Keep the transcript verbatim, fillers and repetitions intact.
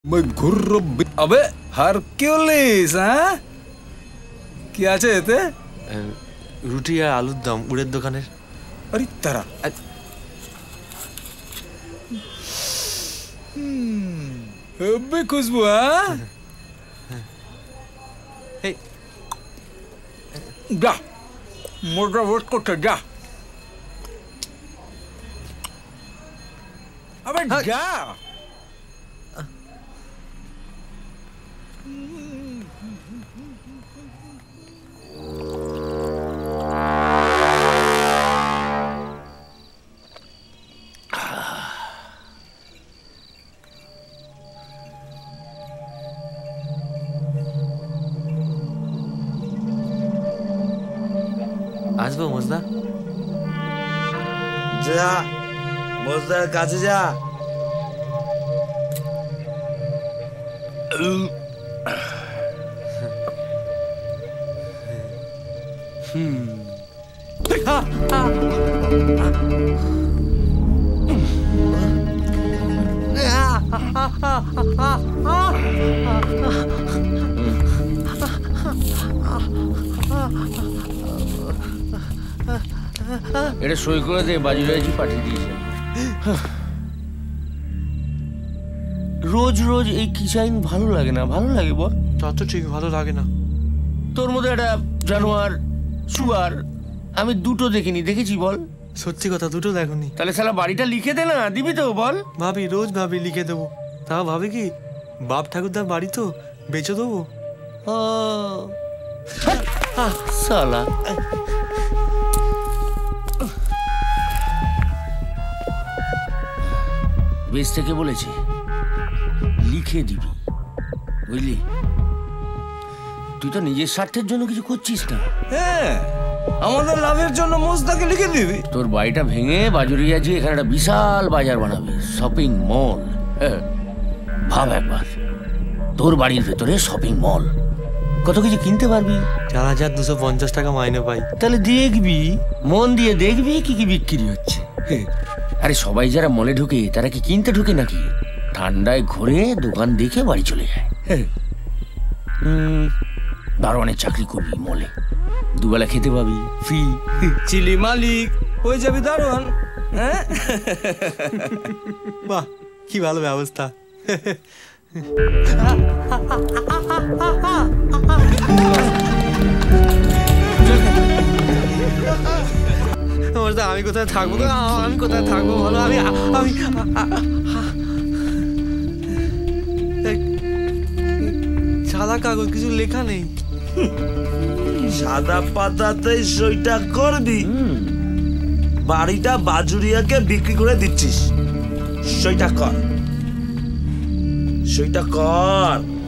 अबे হারকিউলিস হ্যাঁ কি আছে এতে? রুটি আর আলুর দম উড়ের দোকানের। আরে তারা হেব্বি খুশবু হ্যাঁ এই যা মোটা ওয়েট করতে যা আবে যা আসবো মজদা? যা মজদার কাছে যা। এটা সই করে দে, বাজিরাজি পাঠিয়ে দিয়েছে। রোজ রোজ এই কিচাইন ভালো লাগে না। ভালো লাগে বল? তা তো ঠিক ভালো লাগে না। তোর মধ্যে একটা জানোয়ার সুগার আমি দুটো দেখিনি, দেখেছি বল? সত্যি কথা, দুটো দেখোনি? তাহলে শালা বাড়িটা লিখে দে না, দিবি তো বল? ভাবি, রোজ ভাবি লিখে দেবো। তা ভাবি কি বাপ ঠাকুরদার বাড়ি তো বেচে দেবো। ও শালা বেশ থেকে বলেছে লিখে দিবি, বুঝলি? তুই তো নিজের স্বার্থের জন্য কিছু করছিস না। হ্যাঁ, আমাদের লাভের জন্য মোজদাকে লিখে দিবি। তোর বাড়িটা ভেঙে বাজুরিয়াজি এখানে একটা বিশাল বাজার বানাবে, শপিং মল। ভাব একবার, তোর বাড়ির ভেতরে শপিং মল, কত কিছু কিনতে পারবি। চার হাজার দুশো পঞ্চাশ টাকা মাইনে পাই। তাহলে দেখবি, মন দিয়ে দেখবি কি কি বিক্রি হচ্ছে। আরে সবাই যারা মলে ঢুকে তারা কি কিনতে ঢুকে নাকি? ঠান্ডায় ঘুরে দোকান দেখে বাড়ি চলে যায়। দারোয়ানের চাকরি করবি মলে, দুবেলা খেতে পাবি ফ্রি। চিলি মালিক হয়ে যাবি দারোয়ান। হ্যাঁ, বাহ কি ভালো ব্যবস্থা। আমি কোথায় থাকবো? আমি কোথায় থাকবো বলো? আমি আমি সাদা কাগজ, কিছু লেখা নেই। সাদা পাতাতেই সইটা করবি? বাড়িটা বাজুরিয়াকে বিক্রি করে দিচ্ছিস, সইটা কর, সইটা কর।